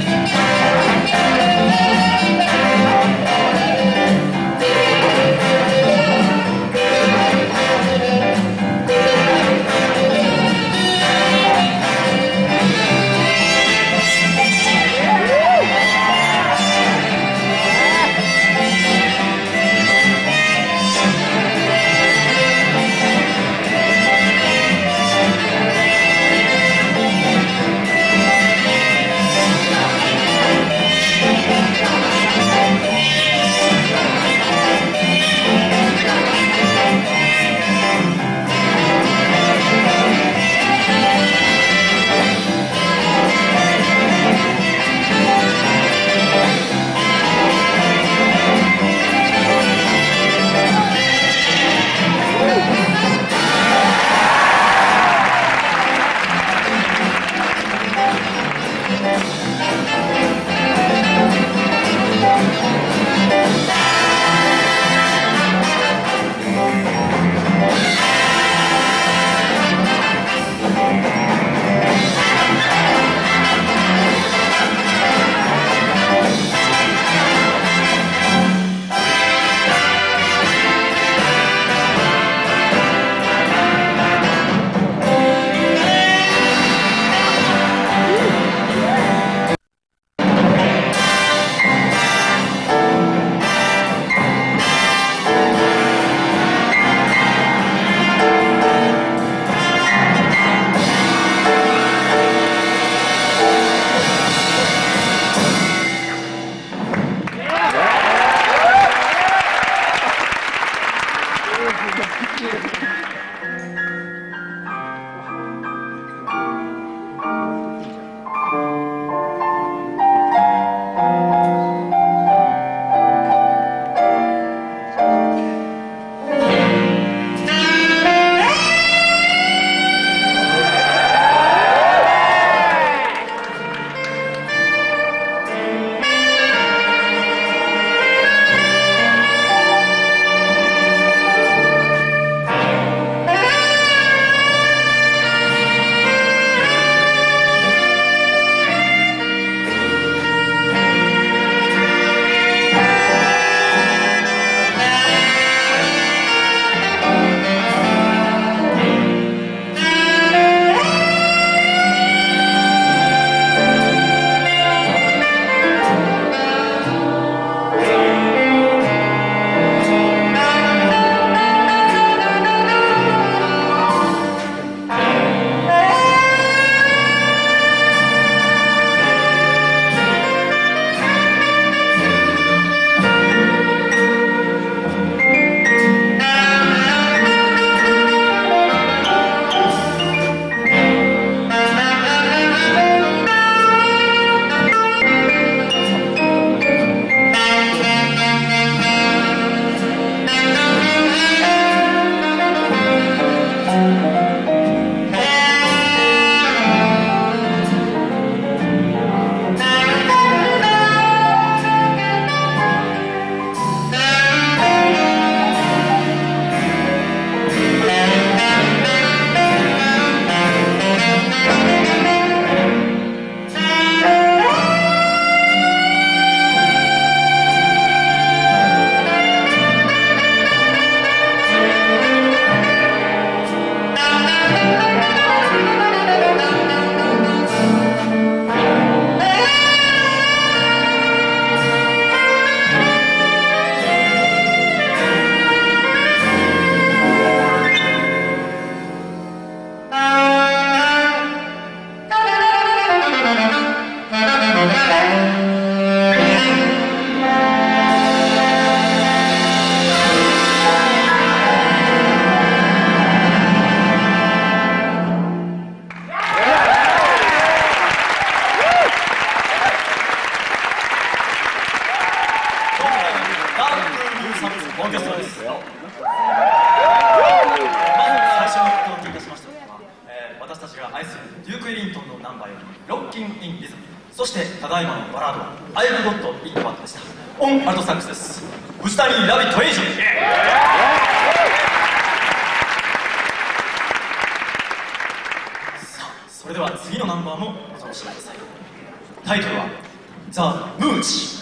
そしてただいまのバラード「アイブゴッド・イット・バック」でした。オンアルトサックスです。藤谷ラビットエイジ。さあそれでは次のナンバーもお楽しみください。タイトルはザ・ムーチ。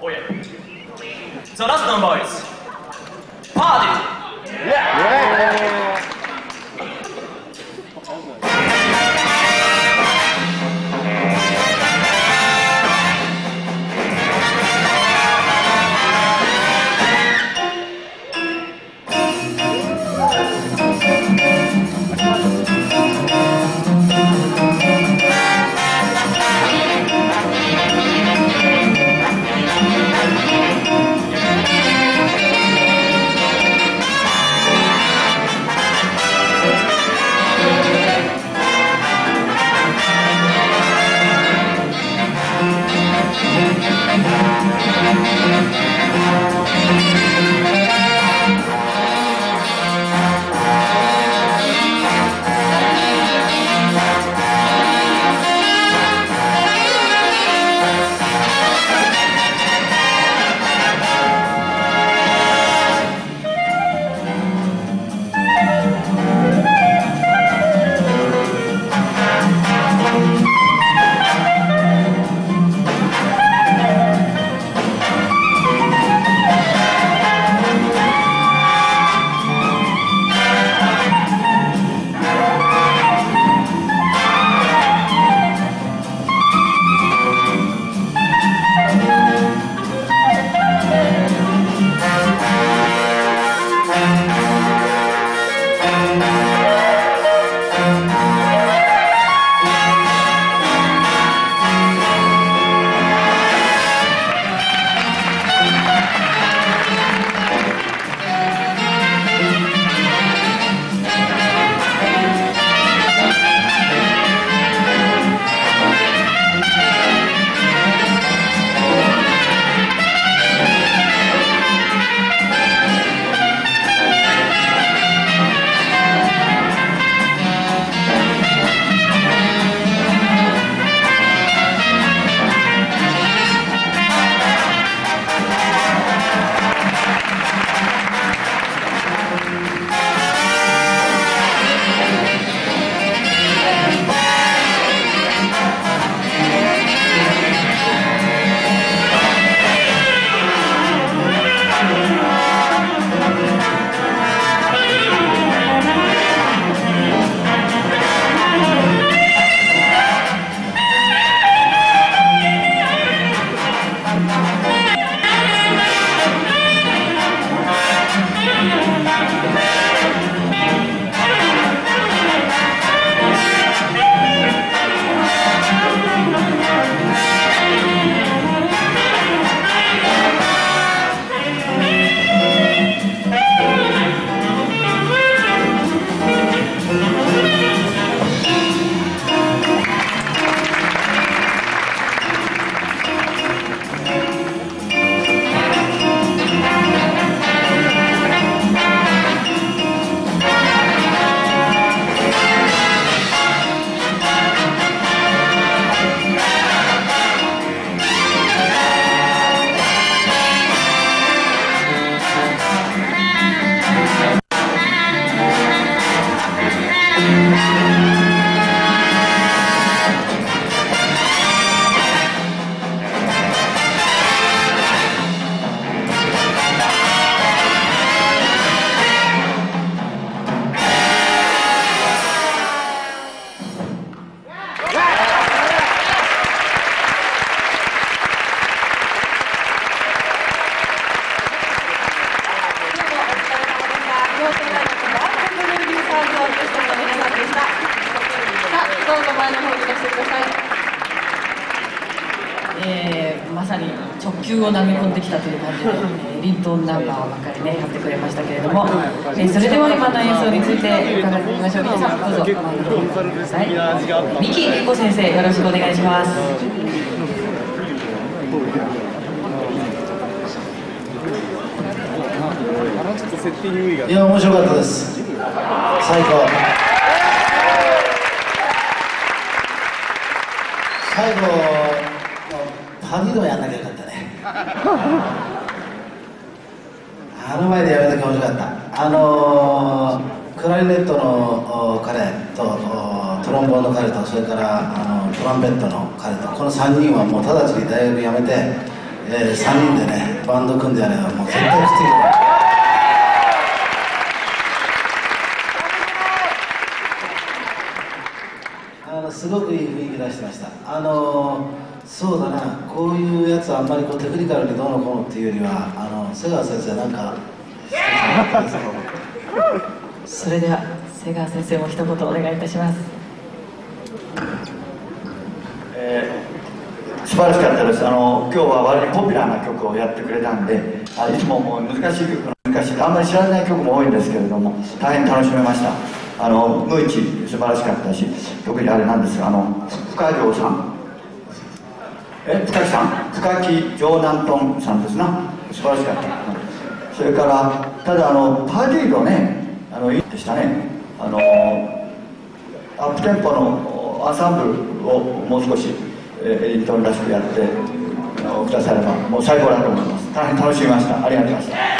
Oh yeah. The last number is Party! Yeah! まさに直球を投げ込んできたという感じで、リントンナンバーばっかりねやってくれましたけれども、それでは今の演奏について伺ってみましょう。皆さんどうぞお前にお願いください。三木恵子先生、よろしくお願いします。 いや、面白かったです。最高。最後パディドやんなきゃよかったね。あの前でやめときゃ面白かった。クラリネットの彼とトロンボーンの彼と、それからトランペットの彼と、この3人はもう直ちに大学辞めて、 3人でねバンド組んでやればもう絶対素敵だ。すごくいい雰囲気出してました。そうだな、こういうやつはあんまりこうテクニカルにどうのこうのっていうよりは瀬川先生なんかそれでは瀬川先生も一言お願いいたします。 素晴らしかったです。今日は割にポピュラーな曲をやってくれたんで、いつももう難しい曲の難しいあんまり知らない曲も多いんですけれども、大変楽しめました。ムーチ素晴らしかったし、特にあれなんですが深城さん深木さん深木城南東さんですな、素晴らしかった。それからただパーティーのねいいでしたね。アップテンポのアンサンブルをもう少しエリントンらしくやってくださればもう最高だと思います。大変楽しみました。ありがとうございました。